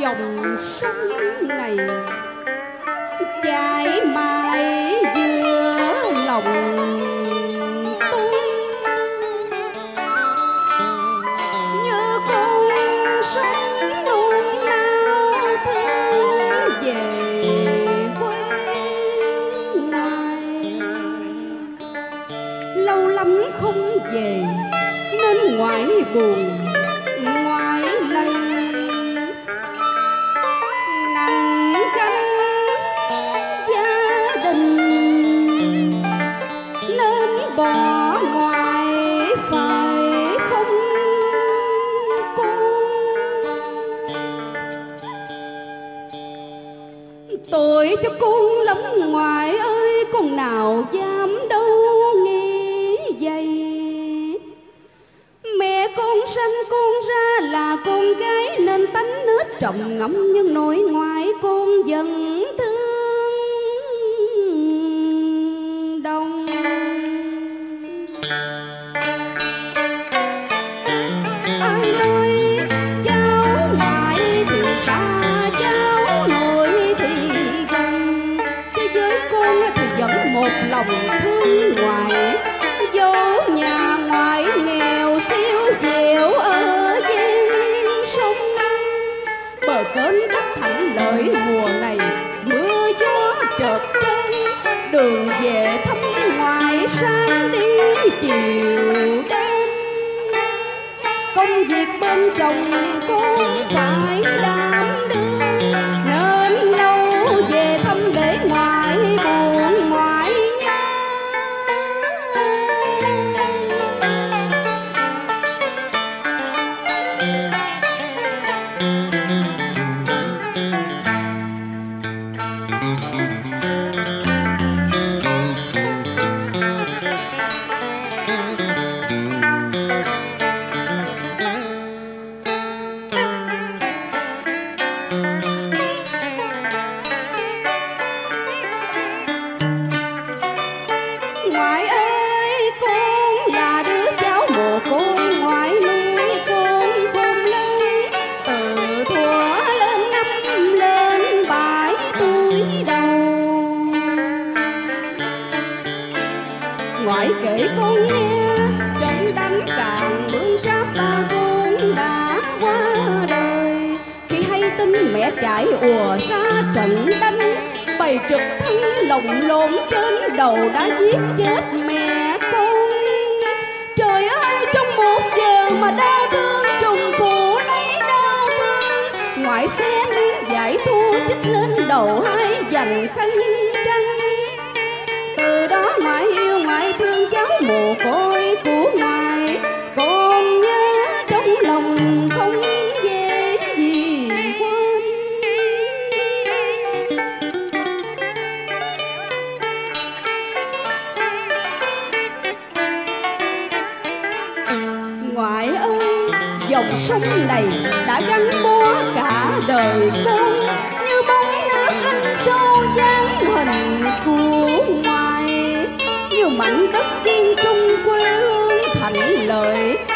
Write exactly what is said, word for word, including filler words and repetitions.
dòng sông này chảy mãi giữa lòng tôi, như con sông nôn nao thương về quê ngoài. Lâu lắm không về nên ngoại buồn ngoại lây, nặng gánh gia đình nên bỏ ngoại phải không con. Tội cho con lắm ngoại ơi, con nào dám đâu nghĩ vậy. Mẹ con sanh con ra là con gái nên tánh nết trọng ngẫm, nhưng nội ngoại con vẫn thương đồng. Ai nói cháu ngoại thì xa, cháu nội thì gần, chứ với con thì vẫn một lòng thương ngoại. Dẫu nhà ngoại nghèo siêu dẻo ở ven sông, bờ kênh đất thạnh lợi mùa này mưa gió chợt trơn, đường về thăm ngoại sáng đi chiều đêm. Công việc bên chồng con phải đảm đương, nên lâu về thăm để ngoại buồn ngoại nhớ. Ngoại ơi, con là đứa cháu mồ côi, ngoại nuôi con khôn lớn. Từ thuở lên năm lên bảy tuổi đầu, ngoại kể con nghe trận đánh Càn Bướng Tráp ba con đã qua đời. Khi hay tin mẹ chạy ùa ra trận đánh, bầy trực thân lồng lộn trên đầu đã giết chết mẹ con. Trời ơi, trong một giờ mà đau thương trùng phụ lấy đau thương, ngoại xe miếng giải thua chích lên đầu hai dành khăn trắng. Từ đó ngoại yêu ngoại thương cháu mồ côi của ngoại, còn nhớ trong lòng không dễ gì quên. Ngoại ơi, dòng sông này đã gắn bó cả đời con, như bóng nước anh sâu dáng hình của ngoại, như mảnh đất kiên trung quê hương thạnh lợi.